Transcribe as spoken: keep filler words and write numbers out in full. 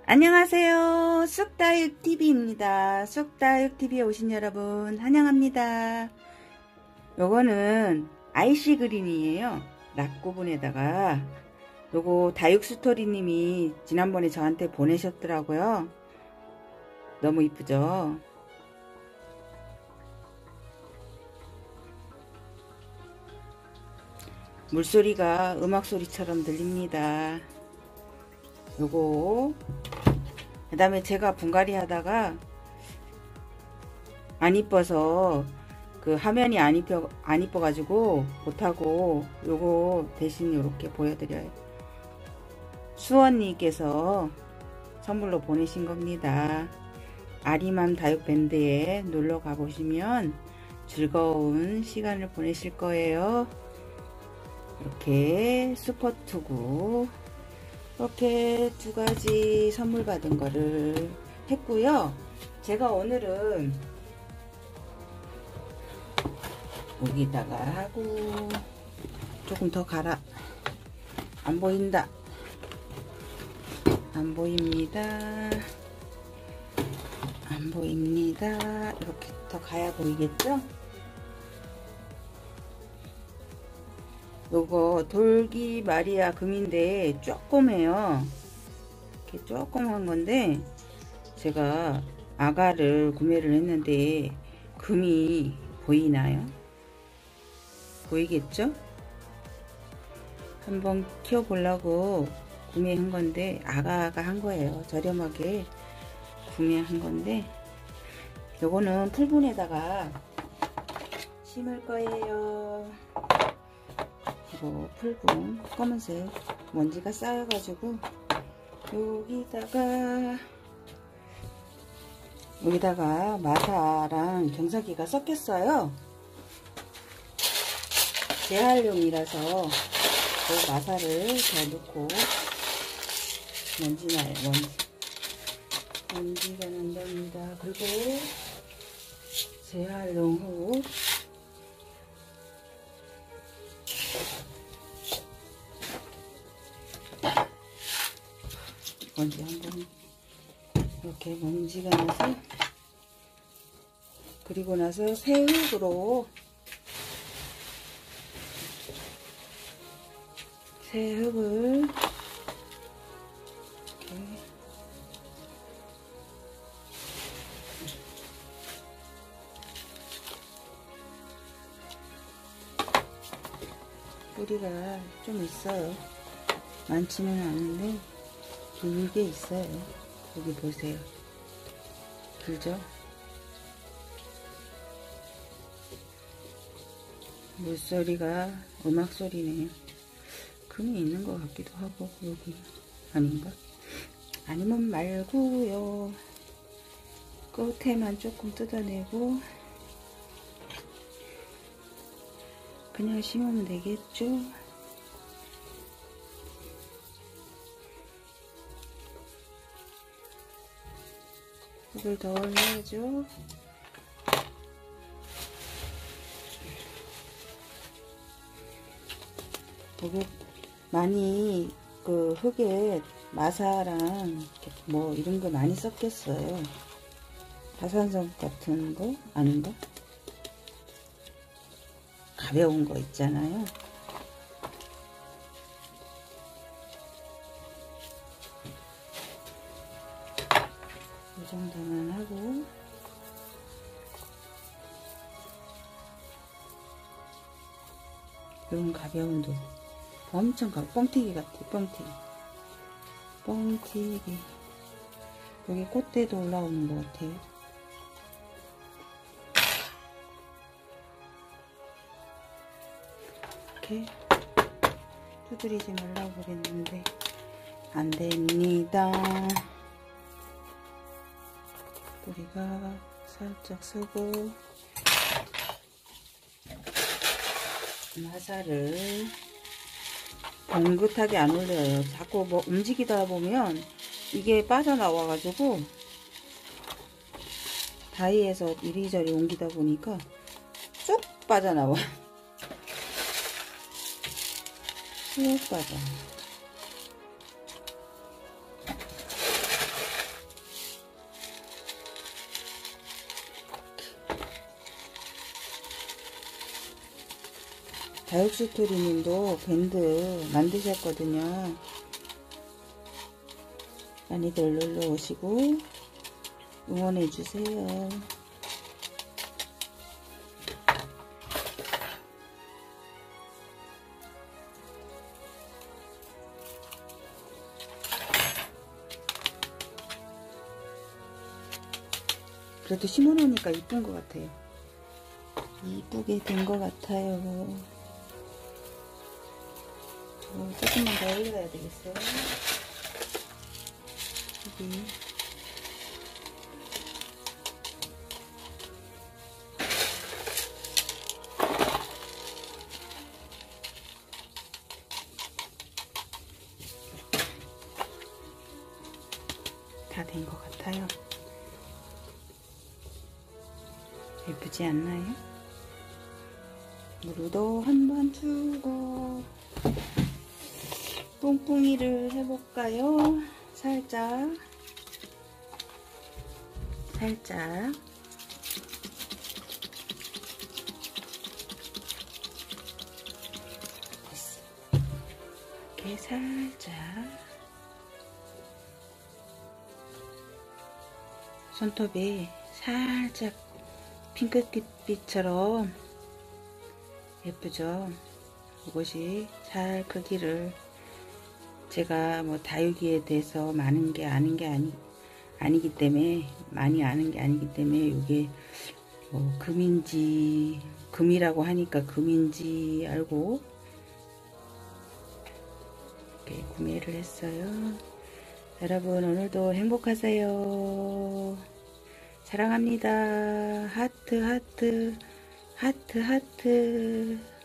안녕하세요. 쑥다육티비입니다. 쑥다육티비에 오신 여러분 환영합니다. 요거는 아이씨 그린이에요. 락구분에다가 요거 다육스토리님이 지난번에 저한테 보내셨더라고요. 너무 이쁘죠? 물소리가 음악소리처럼 들립니다. 요거 그 다음에 제가 분갈이 하다가 안 이뻐서 그 화면이 안 이뻐 안 이뻐 가지고 못하고 요거 대신 이렇게 보여드려요. 수원님께서 선물로 보내신 겁니다. 아리맘 다육밴드에 놀러 가보시면 즐거운 시간을 보내실 거예요. 이렇게 슈퍼투구 이렇게 두 가지 선물 받은 거를 했고요. 제가 오늘은 여기다가 하고 조금 더 가라. 안 보인다. 안 보입니다. 안 보입니다. 이렇게 더 가야 보이겠죠? 요거 돌기 마리아 금인데 조그매요. 이렇게 조그만 건데 제가 아가를 구매를 했는데 금이 보이나요? 보이겠죠? 한번 키워보려고 구매한 건데 아가가 한 거예요. 저렴하게 구매한 건데 요거는 풀분에다가 심을 거예요. 이거 풀분 검은색 먼지가 쌓여가지고 여기다가 여기다가 마사랑 경사기가 섞였어요. 재활용이라서 그 마사를 더 넣고 먼지 나요. 먼지 먼지가 난답니다. 그리고 재활용 후 먼지 한번 이렇게 먼지가 나서 그리고 나서 새흙으로 새흙을 이렇게 뿌리가 좀 있어요. 많지는 않은데 길게 있어요. 여기 보세요. 길죠? 물소리가 음악소리네요. 금이 있는 것 같기도 하고 여기 아닌가? 아니면 말고요. 끝에만 조금 뜯어내고 그냥 심으면 되겠죠? 흙을 더 올려야죠. 여기 많이 그 흙에 마사랑 뭐 이런 거 많이 섞였어요. 다산성 같은 거 아닌가? 가벼운 거 있잖아요. 이 정도만 하고 이런 가벼운 돌 엄청 가 뻥튀기 같아. 뻥튀기 뻥튀기 여기 꽃대도 올라오는 것 같아요. 이렇게 두드리지 말라고 그랬는데 안 됩니다. 뿌리가 살짝 쓰고 마사를 봉긋하게 안 올려요. 자꾸 뭐 움직이다 보면 이게 빠져나와 가지고 다이에서 이리저리 옮기다 보니까 쭉 빠져나와. 쭉 빠져. 자육스토리님도 밴드 만드셨거든요. 많이들 놀러 오시고 응원해 주세요. 그래도 심어놓으니까 이쁜 것 같아요. 이쁘게 된 것 같아요. 어, 조금만 더 올려야 되겠어요. 여기. 다 된 것 같아요. 예쁘지 않나요? 물도 한번 주고 뿡뿡이를 해볼까요? 살짝 살짝 됐어. 이렇게 살짝 손톱에 살짝 핑크빛처럼 예쁘죠? 이것이 살 크기를 제가 뭐 다육이에 대해서 많은 게 아는 게 아니, 아니기 때문에 많이 아는 게 아니기 때문에 이게 뭐 금인지 금이라고 하니까 금인지 알고 이렇게 구매를 했어요. 여러분 오늘도 행복하세요. 사랑합니다. 하트 하트 하트 하트